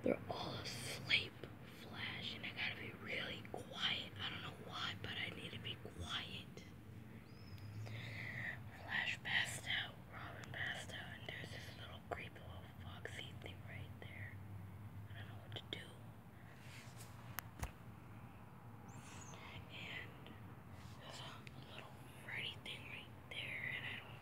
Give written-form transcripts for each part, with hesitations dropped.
They're all asleep. Flash, and I gotta be really quiet. I don't know why, but I need to be quiet. Flash passed out, Robin passed out, and there's this little creepy little foxy thing right there. I don't know what to do. And there's a little Freddy thing right there, and I don't.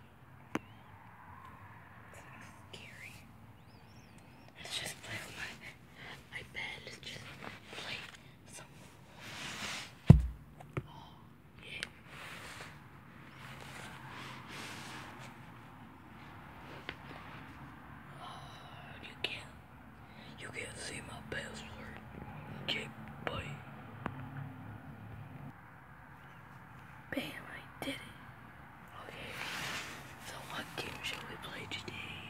It's scary. Let's just play with my bed. Let's just play some. Oh, yeah. Oh, you can't see my password. Okay, bye. Bam, I did it. Okay, so what game should we play today?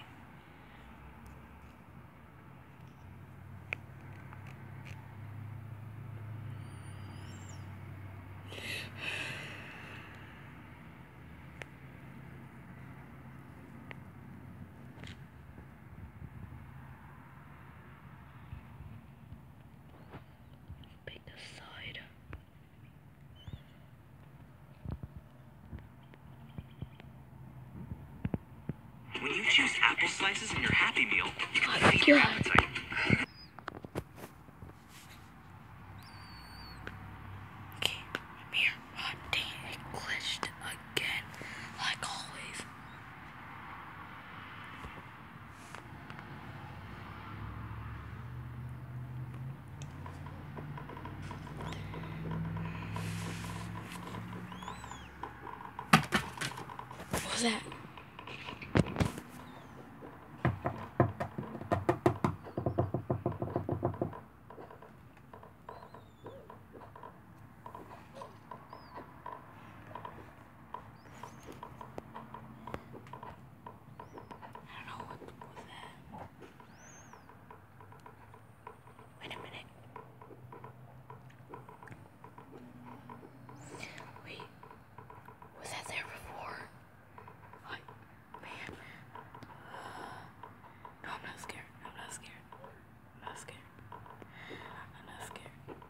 Pick a side. When you choose apple slices in your Happy Meal, you can Oh, feed your God. appetite. Okay, I'm here. Oh, dang, it glitched again, like always. What was that? I don't know what was that. Wait a minute. Wait, was that there before? What? Man. No, I'm not scared. I'm not scared. I'm not scared. I'm not scared.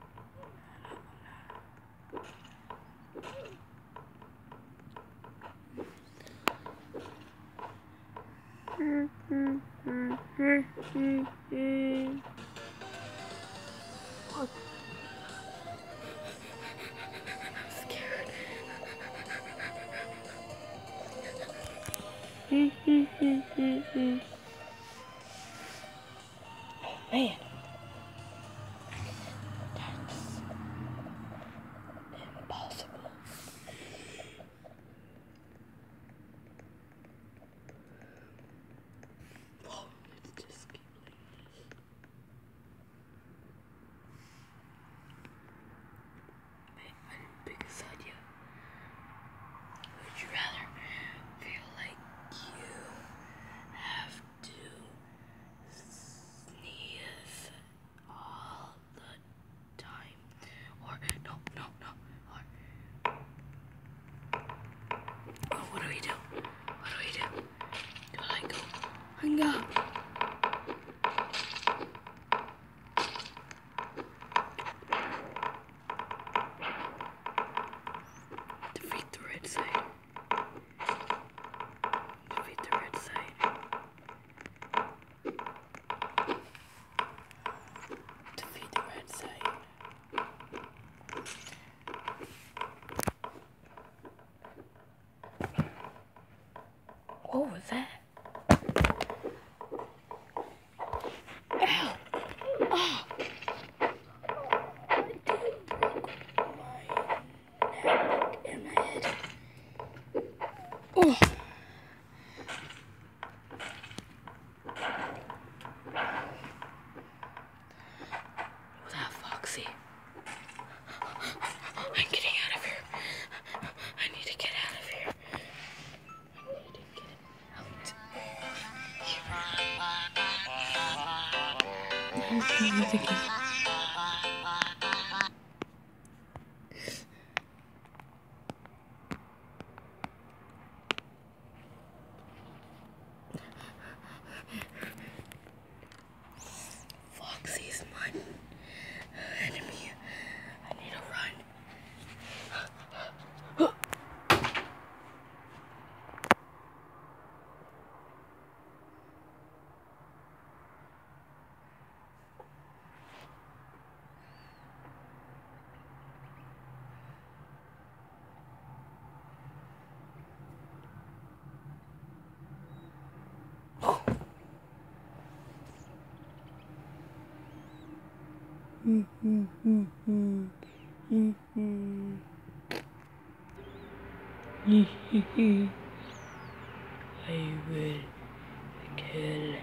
What? I'm scared. Oh man. That's impossible. Whoa, let's just keep playing this. Man, I didn't pick a side yet. Would you rather feel like you have to sneeze all the time? Or, no. Or what do we do? What do we do? Do I go, hang up? Defeat the red side. Defeat the red side. Defeat the red side. What was that? Ow! Oh! I did broke my neck and my head. Oh! Was that Foxy? I'm getting out of here. I need to get out of here. I need to get out. Foxy. I will kill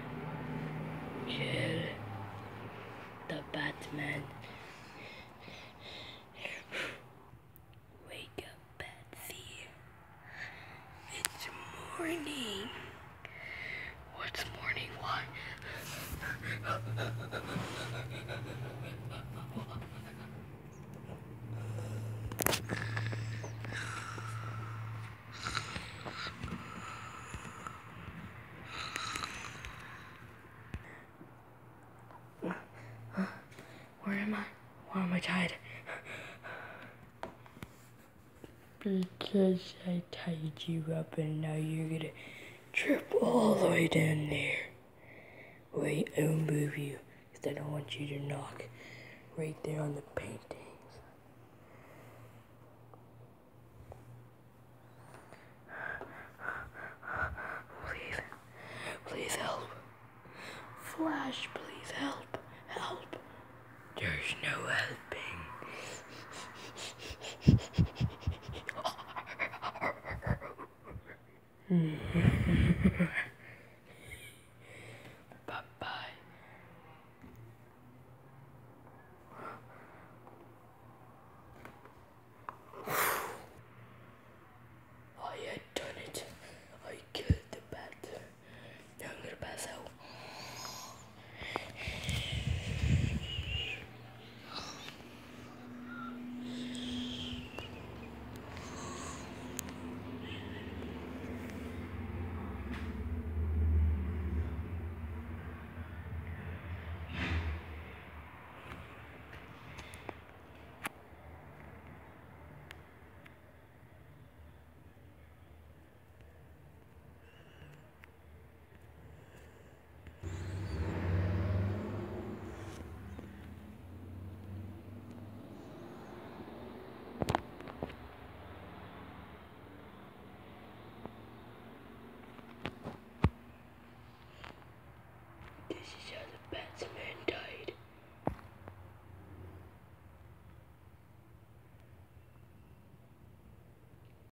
the Batman. Wake up, Patsy. It's morning. What's morning? Why? Where am I? Why am I tired? Because I tied you up and now you're gonna trip all the way down there. Wait, I will move you because I don't want you to knock right there on the paintings. Please help. Flash, please help. Help. There's no helping.